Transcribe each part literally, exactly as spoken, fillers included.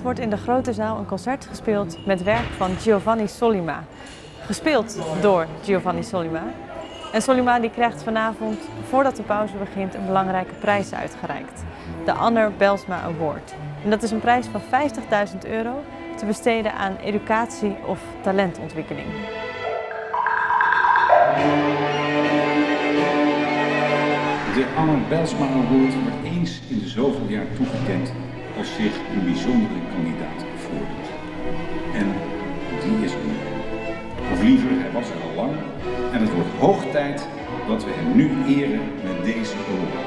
wordt in de grote zaal een concert gespeeld met werk van Giovanni Sollima. Gespeeld door Giovanni Sollima. En Sollima die krijgt vanavond, voordat de pauze begint, een belangrijke prijs uitgereikt. De Anner Bijlsma Award. En dat is een prijs van vijftigduizend euro te besteden aan educatie of talentontwikkeling. De Anner Bijlsma Award wordt eens in de zoveel jaar toegekend als zich een bijzondere kandidaat voordoet. En die is er nu. Of liever, hij was er al lang. En het wordt hoog tijd dat we hem nu eren met deze award.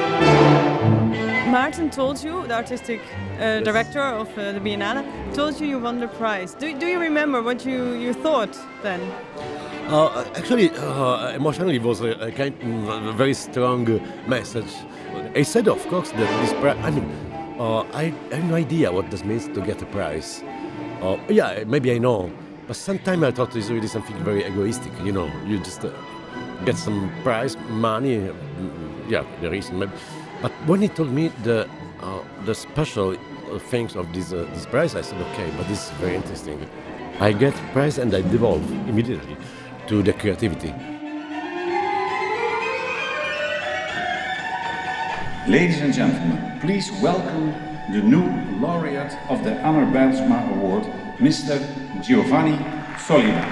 Martin told you, the artistic uh, director of uh, the Biennale, told you you won the prize. Do, do you remember what you, you thought then? Uh, actually, uh, emotionally, it was a, a kind of a very strong uh, message. I said, of course, that this prize. I mean, uh, I, I have no idea what this means to get a prize. Uh, yeah, maybe I know, but sometimes I thought it's really something very egoistic. You know, you just uh, get some prize, money. Uh, yeah, the reason. Maybe. But when he told me the uh, the special things of this uh, this prize, I said, okay, but this is very interesting. I get prize and I devolve immediately to the creativity. Ladies and gentlemen, please welcome the new laureate of the Anner Bijlsma Award, Mister Giovanni Sollima.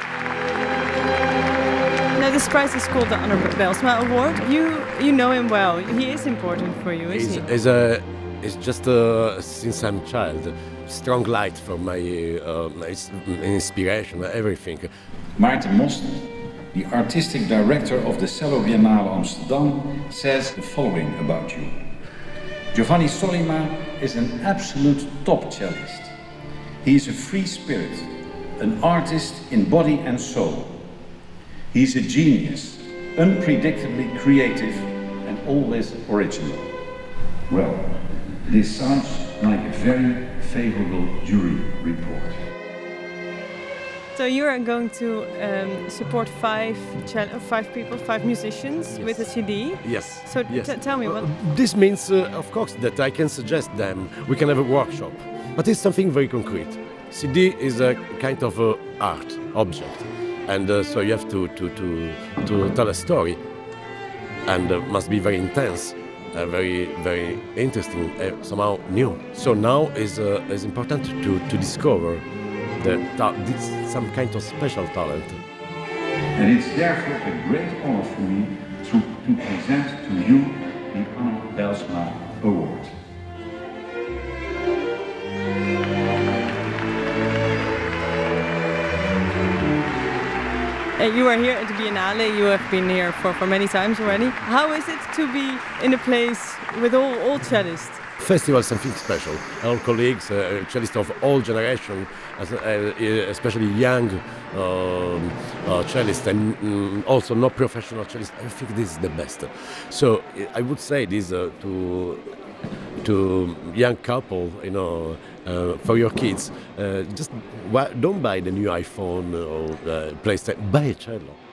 Now this prize is called the Anner Bijlsma Award. You you know him well. He is important for you, is He's, he? he's, a, he's just uh, since I'm a child, strong light for my, uh, my inspiration, everything. Maarten Mosten, the artistic director of the Cello Biennale Amsterdam, says the following about you. Giovanni Sollima is an absolute top cellist. He is a free spirit, an artist in body and soul. He is a genius, unpredictably creative and always original. Well, this sounds like a very favorable jury report. So you are going to um, support five, five people, five musicians Yes. with a C D. Yes. So yes. t tell me what. Uh, this means, uh, of course, that I can suggest them. We can have a workshop, but it's something very concrete. C D is a kind of uh, art object, and uh, so you have to to to to tell a story, and uh, must be very intense, uh, very very interesting, uh, somehow new. So now is uh, is important to to discover that this some kind of special talent. And it's therefore a great honor for me to, to present to you the Anner Bijlsma Award. Uh, you are here at the Biennale. You have been here for, for many times already. How is it to be in a place with all, all cellists? Festival is something special. Our colleagues, uh, cellists of all generations, uh, especially young um, uh, cellists and um, also not professional cellists, I think this is the best. So I would say this uh, to to young couple, you know, uh, for your kids, uh, just don't buy the new iPhone or uh, PlayStation, buy a cello.